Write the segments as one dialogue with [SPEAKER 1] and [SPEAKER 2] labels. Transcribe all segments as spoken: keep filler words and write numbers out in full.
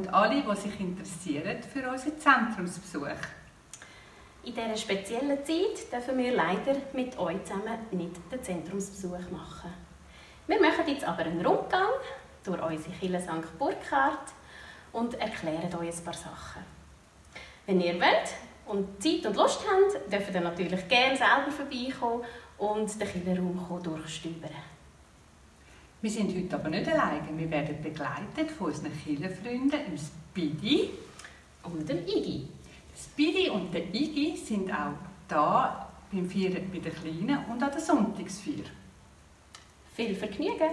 [SPEAKER 1] und alle, die sich interessieren für unseren Zentrumsbesuch.
[SPEAKER 2] In dieser speziellen Zeit dürfen wir leider mit euch zusammen nicht den Zentrumsbesuch machen. Wir machen jetzt aber einen Rundgang durch unsere Kirche Sankt Burkhard und erklären euch ein paar Sachen. Wenn ihr wollt und Zeit und Lust habt, dürft ihr natürlich gerne selber vorbeikommen und den Kirchenraum durchstöbern.
[SPEAKER 1] Wir sind heute aber nicht alleine. Wir werden begleitet von unseren Kirchenfreunden, dem Speedy
[SPEAKER 2] und dem Iggy.
[SPEAKER 1] Der Speedy und der Iggy sind auch da beim Feiern bei den Kleinen und an der Sonntagsfeier.
[SPEAKER 2] Viel Vergnügen!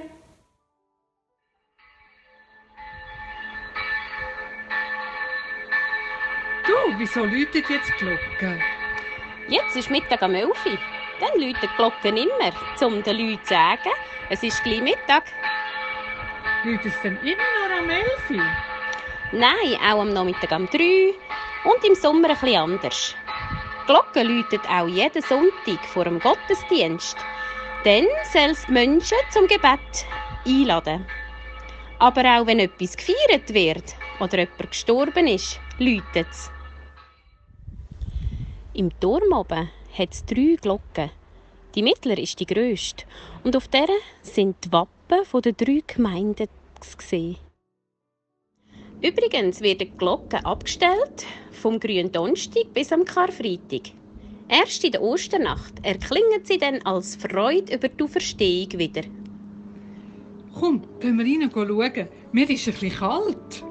[SPEAKER 3] Du, wieso läutet jetzt die Glocke?
[SPEAKER 2] Jetzt ist Mittag am elf Uhr. Dann läuten die Glocken immer, um den Leuten zu sagen, es ist gleich Mittag.
[SPEAKER 3] Läutet es denn immer noch am elf Uhr?
[SPEAKER 2] Nein, auch am Nachmittag um drei und im Sommer ein bisschen anders. Die Glocke läutet auch jeden Sonntag vor dem Gottesdienst. Dann soll es die Menschen zum Gebet einladen. Aber auch wenn etwas gefeiert wird oder jemand gestorben ist, läutet es. Im Turm oben hat es drei Glocken. Die mittlere ist die grösste und auf der sind die Wappen der drei Gemeinden zu sehen. Übrigens werden die Glocken abgestellt vom Gründonnerstag bis am Karfreitag. Erst in der Osternacht erklingen sie dann als Freude über die Auferstehung wieder.
[SPEAKER 3] Komm, gehen wir rein schauen. Mir ist ein bisschen kalt.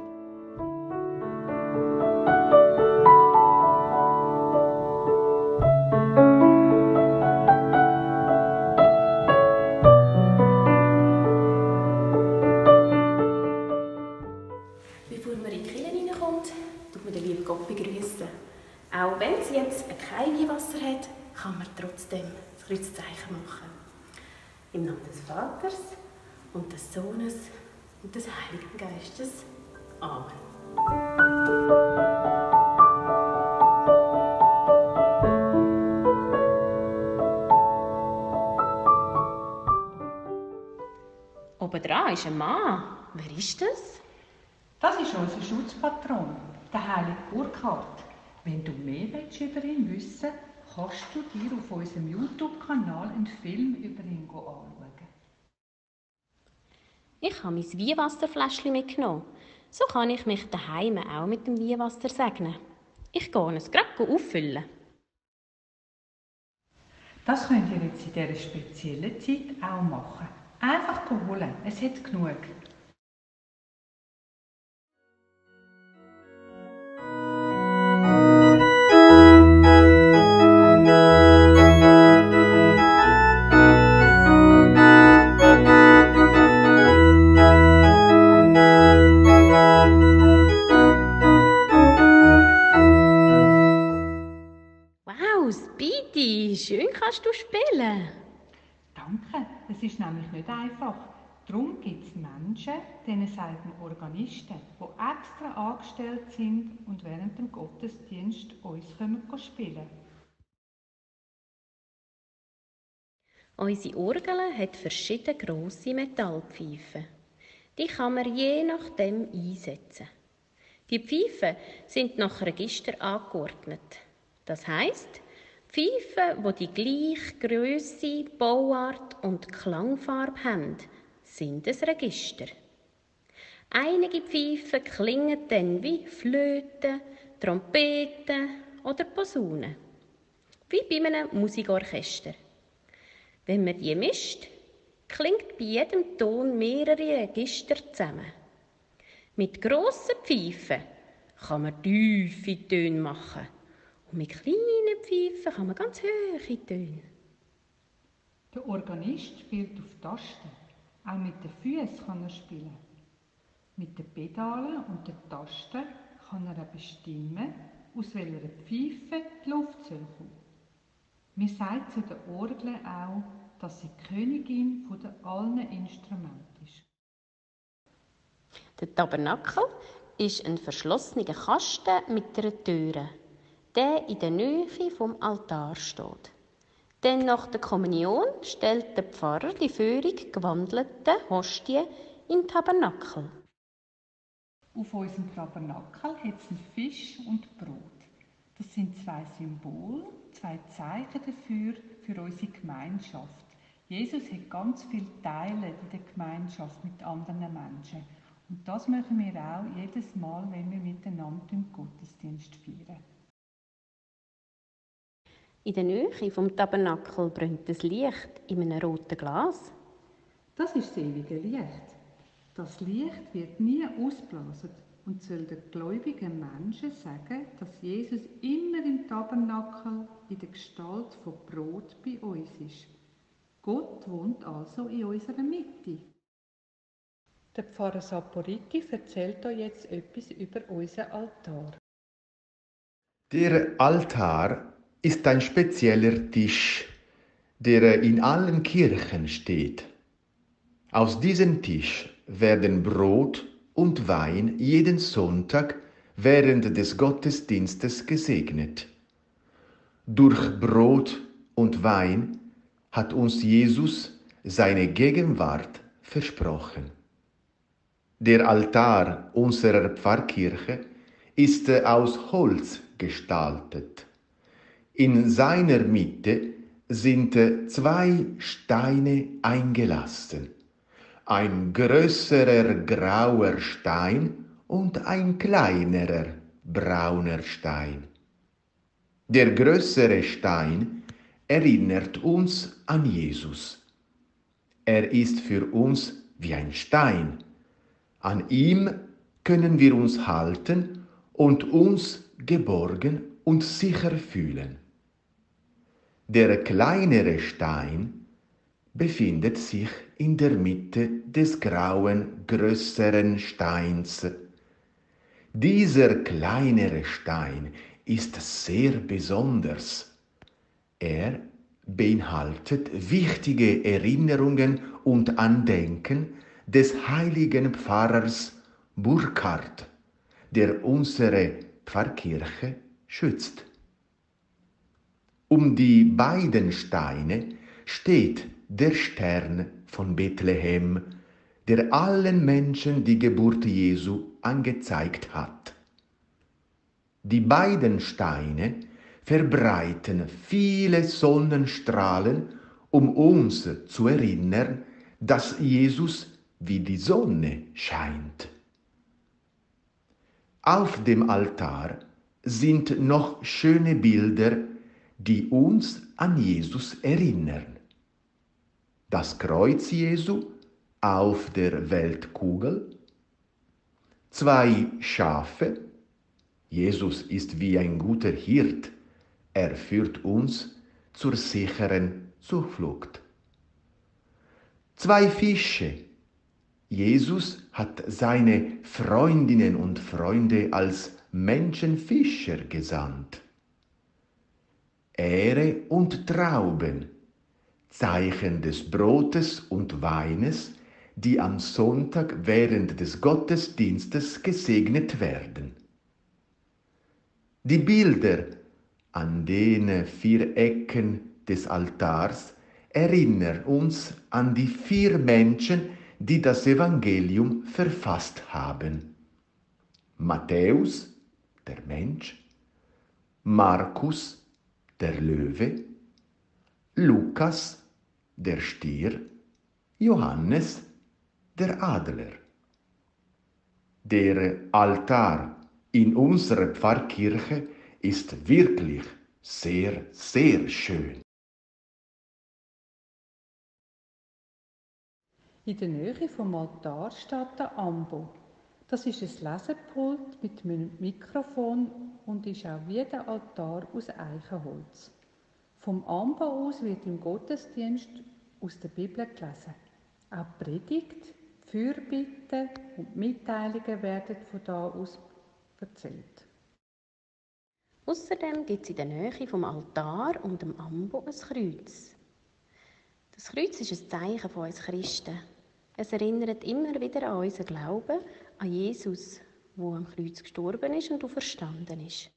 [SPEAKER 2] Bevor man in die Kirche reinkommt, tut man den lieben Gott begrüßen. Auch wenn sie jetzt kein Weihwasser hat, kann man trotzdem das Kreuzzeichen machen. Im Namen des Vaters und des Sohnes und des Heiligen Geistes. Amen. Oben dran ist ein Mann. Wer ist das?
[SPEAKER 1] Das ist unser Schutzpatron, der Heilige Burkhard. Wenn du mehr über ihn wissen willst, kannst du dir auf unserem YouTube-Kanal einen Film über ihn anschauen.
[SPEAKER 2] Ich habe mein Weihwasserfläschchen mitgenommen. So kann ich mich daheim auch mit dem Weihwasser segnen. Ich gehe es gerade auffüllen.
[SPEAKER 1] Das könnt ihr jetzt in dieser speziellen Zeit auch machen. Einfach holen, es hat genug.
[SPEAKER 2] Schön kannst du spielen.
[SPEAKER 1] Danke, es ist nämlich nicht einfach. Darum gibt es Menschen, denen sagt man Organisten, die extra angestellt sind und während dem Gottesdienst uns spielen können.
[SPEAKER 2] Unsere Orgel hat verschiedene grosse Metallpfeifen. Die kann man je nachdem einsetzen. Die Pfeifen sind nach Register angeordnet. Das heisst, Pfeifen, die die gleiche Grösse, Bauart und Klangfarbe haben, sind ein Register. Einige Pfeifen klingen dann wie Flöten, Trompeten oder Posaunen, wie bei einem Musikorchester. Wenn man die mischt, klingt bei jedem Ton mehrere Register zusammen. Mit grossen Pfeifen kann man tiefe Töne machen. Und mit kleinen Pfeifen kann man ganz hohe Töne.
[SPEAKER 1] Der Organist spielt auf Tasten. Auch mit den Füßen kann er spielen. Mit den Pedalen und den Tasten kann er bestimmen, aus welcher Pfeife die Luft soll kommen. Man sagt zu der Orgel auch, dass sie die Königin von allen Instrumenten ist.
[SPEAKER 2] Der Tabernakel ist ein verschlossener Kasten mit einer Türe, der in der Nähe vom Altar steht. Denn nach der Kommunion stellt der Pfarrer die völlig gewandelten Hostien in den Tabernakel.
[SPEAKER 1] Auf unserem Tabernakel hat es einen Fisch und Brot. Das sind zwei Symbole, zwei Zeichen dafür, für unsere Gemeinschaft. Jesus hat ganz viele Teile in der Gemeinschaft mit anderen Menschen. Und das machen wir auch jedes Mal, wenn wir miteinander im Gottesdienst feiern.
[SPEAKER 2] In der Nähe vom Tabernakel brennt das Licht in einem roten Glas.
[SPEAKER 1] Das ist das ewige Licht. Das Licht wird nie ausblasen und soll den gläubigen Menschen sagen, dass Jesus immer im Tabernakel in der Gestalt von Brot bei uns ist. Gott wohnt also in unserer Mitte. Der Pfarrer Saporiti erzählt euch jetzt etwas über unseren Altar.
[SPEAKER 4] Der Altar ist ein spezieller Tisch, der in allen Kirchen steht. Aus diesem Tisch werden Brot und Wein jeden Sonntag während des Gottesdienstes gesegnet. Durch Brot und Wein hat uns Jesus seine Gegenwart versprochen. Der Altar unserer Pfarrkirche ist aus Holz gestaltet. In seiner Mitte sind zwei Steine eingelassen. Ein größerer grauer Stein und ein kleinerer brauner Stein. Der größere Stein erinnert uns an Jesus. Er ist für uns wie ein Stein. An ihm können wir uns halten und uns geborgen und sicher fühlen. Der kleinere Stein befindet sich in der Mitte des grauen, größeren Steins. Dieser kleinere Stein ist sehr besonders. Er beinhaltet wichtige Erinnerungen und Andenken des heiligen Pfarrers Burkhard, der unsere Pfarrkirche schützt. Um die beiden Steine steht der Stern von Bethlehem, der allen Menschen die Geburt Jesu angezeigt hat. Die beiden Steine verbreiten viele Sonnenstrahlen, um uns zu erinnern, dass Jesus wie die Sonne scheint. Auf dem Altar sind noch schöne Bilder, die uns an Jesus erinnern. Das Kreuz Jesu auf der Weltkugel, zwei Schafe, Jesus ist wie ein guter Hirt, er führt uns zur sicheren Zuflucht. Zwei Fische, Jesus hat seine Freundinnen und Freunde als Menschenfischer gesandt. Ähre und Trauben, Zeichen des Brotes und Weines, die am Sonntag während des Gottesdienstes gesegnet werden. Die Bilder an den vier Ecken des Altars erinnern uns an die vier Menschen, die das Evangelium verfasst haben. Matthäus, der Mensch, Markus, der Löwe, Lukas, der Stier, Johannes, der Adler. Der Altar in unserer Pfarrkirche ist wirklich sehr, sehr schön.
[SPEAKER 1] In der Nähe vom Altar steht der Ambo. Das ist ein Lesepult mit einem Mikrofon und ist auch wie der Altar aus Eichenholz. Vom Ambo aus wird im Gottesdienst aus der Bibel gelesen. Auch Predigt, Fürbitten und Mitteilungen werden von da aus erzählt.
[SPEAKER 2] Außerdem gibt es in der Nähe vom Altar und dem Ambo ein Kreuz. Das Kreuz ist ein Zeichen von uns Christen. Es erinnert immer wieder an unseren Glauben, an Jesus, der am Kreuz gestorben ist und auferstanden ist.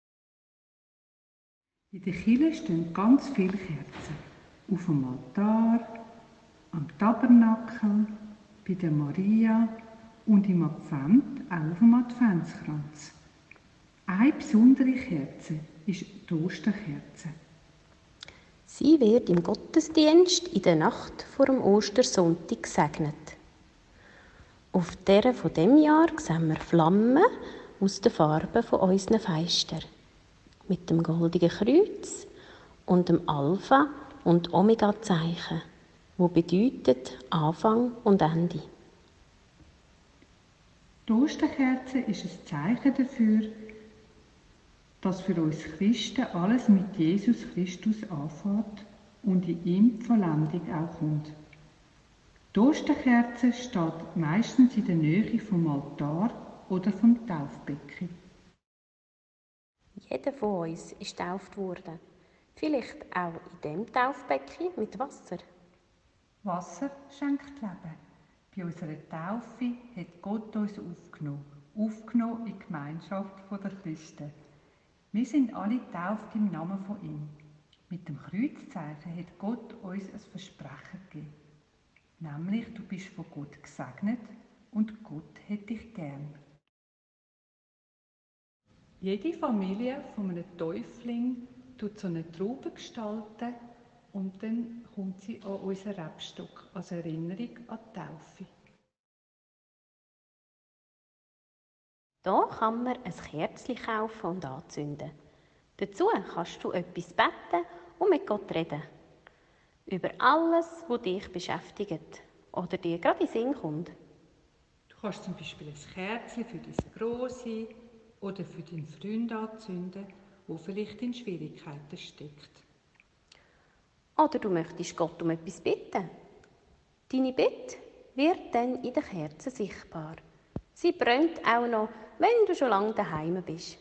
[SPEAKER 1] In der Kirche stehen ganz viele Kerzen. Auf dem Altar, am Tabernakel, bei der Maria und im Advent auch auf dem Adventskranz. Eine besondere Kerze ist die Osterkerze.
[SPEAKER 2] Sie wird im Gottesdienst in der Nacht vor dem Ostersonntag gesegnet. Auf der von dem Jahr sehen wir Flammen aus den Farben von unseren Feistern. Mit dem goldigen Kreuz und dem Alpha- und Omega-Zeichen, wo bedeutet Anfang und Ende.
[SPEAKER 1] Die Osterkerze ist ein Zeichen dafür, dass für uns Christen alles mit Jesus Christus anfängt und in ihm die Vollendung auch kommt. Die Osterkerze steht meistens in der Nähe vom Altar oder vom Taufbecken.
[SPEAKER 2] Jeder von uns ist getauft worden. Vielleicht auch in dem Taufbecken mit Wasser.
[SPEAKER 1] Wasser schenkt Leben. Bei unserer Taufe hat Gott uns aufgenommen, aufgenommen in die Gemeinschaft der Christen. Wir sind alle getauft im Namen von ihm. Mit dem Kreuzzeichen hat Gott uns ein Versprechen gegeben. Nämlich, du bist von Gott gesegnet und Gott hat dich gern. Jede Familie von einem Täufling tut so eine Traube gestalten und dann kommt sie an unseren Rebstock als Erinnerung an die Taufe.
[SPEAKER 2] Hier kann man ein Kerzchen kaufen und anzünden. Dazu kannst du etwas beten und mit Gott reden. Über alles, was dich beschäftigt oder dir gerade in den Sinn kommt.
[SPEAKER 1] Du kannst zum Beispiel ein Kerzchen für dein Grosse oder für deinen Freund anzünden, der vielleicht in Schwierigkeiten steckt.
[SPEAKER 2] Oder du möchtest Gott um etwas bitten. Deine Bitte wird dann in der Kerze sichtbar. Sie brennt auch noch, wenn du schon lange daheim bist.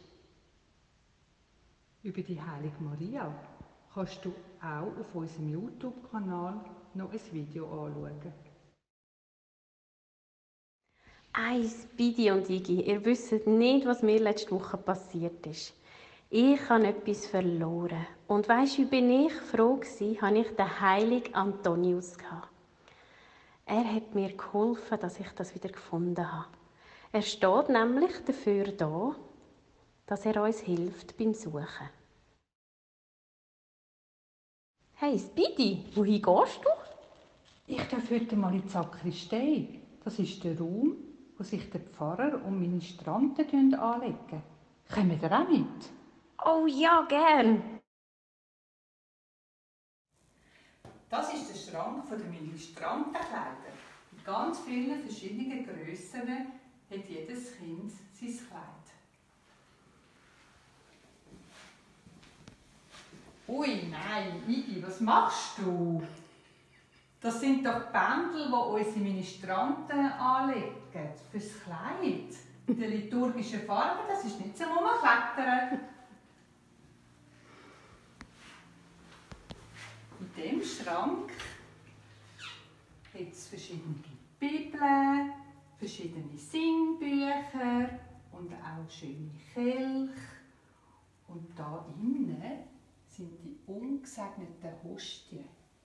[SPEAKER 1] Über die Heilige Maria kannst du auch auf unserem YouTube-Kanal noch ein Video anschauen.
[SPEAKER 2] Eins, Bidi und Igi, ihr wisst nicht, was mir letzte Woche passiert ist. Ich habe etwas verloren. Und weisst du, wie bin ich froh gewesen, habe ich den heiligen Antonius gehabt. Er hat mir geholfen, dass ich das wieder gefunden habe. Er steht nämlich dafür da, dass er uns hilft beim Suchen. Hey Speedy, wohin gehst du?
[SPEAKER 1] Ich darf heute mal in die Sakristei. Das ist der Raum, wo sich der Pfarrer und Ministranten anlegen. Kommen ihr auch mit?
[SPEAKER 2] Oh ja, gern.
[SPEAKER 1] Das ist der Schrank der Ministrantenkleider. In ganz vielen verschiedenen Grössen hat jedes Kind sein Kleid. Ui, nein, Igi, was machst du? Das sind doch Bändel, die unsere Ministranten anlegen fürs Kleid. In der liturgischen Farbe, das ist nicht so, wo man klettern. In diesem Schrank gibt es verschiedene Bibeln, verschiedene Singbücher und auch schöne Kelche. Und da innen sind die ungesegneten Hostien.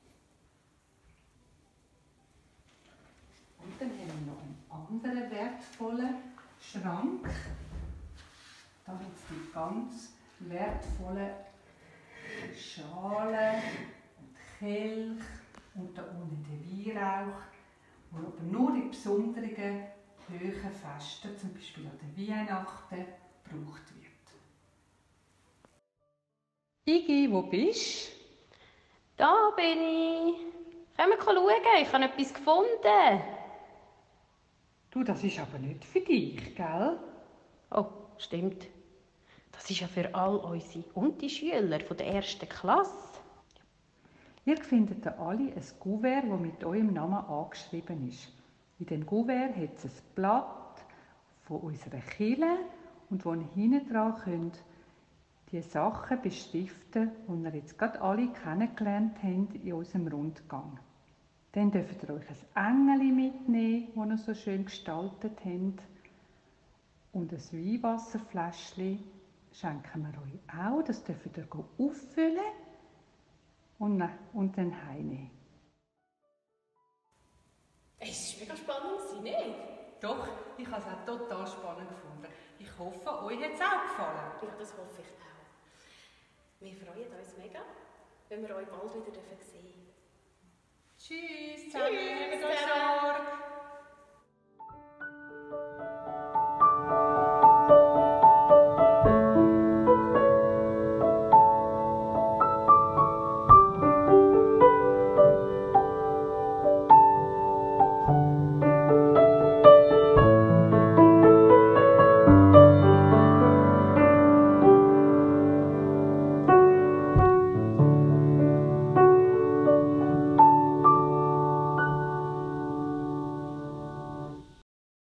[SPEAKER 1] Und dann haben wir noch einen anderen wertvollen Schrank. Da haben sie die ganz wertvollen Schalen und Kelch und da unten den Weihrauch, der aber nur in besonderen hohen Festen, zum Beispiel an den Weihnachten, gebraucht wird. Igi, wo bist du?
[SPEAKER 2] Da bin ich. Können wir schauen? Ich habe etwas gefunden.
[SPEAKER 1] Du, das ist aber nicht für dich, gell?
[SPEAKER 2] Oh, stimmt. Das ist ja für all unsere Unterschüler von der ersten Klasse.
[SPEAKER 1] Ihr findet alle ein Kuvert, das mit eurem Namen angeschrieben ist. In dem Kuvert hat es ein Blatt von unserer Kirche und wo ihr hinten dran könnt die Sachen beschriften, die ihr jetzt gerade alle kennengelernt habt in unserem Rundgang. Dann dürft ihr euch ein Engel mitnehmen, das ihr so schön gestaltet habt. Und ein Weihwasserfläschchen schenken wir euch auch. Das dürft ihr auffüllen und, und dann heimnehmen.
[SPEAKER 2] Es war mega spannend, nicht?
[SPEAKER 1] Doch, ich habe es auch total spannend gefunden. Ich hoffe, euch hat es auch gefallen.
[SPEAKER 2] Ja, das hoffe ich auch. Wir freuen uns mega, wenn wir euch bald wieder sehen dürfen.
[SPEAKER 1] Tschüss, zusammen.
[SPEAKER 2] Tschüss,
[SPEAKER 1] Habt euch Sorge.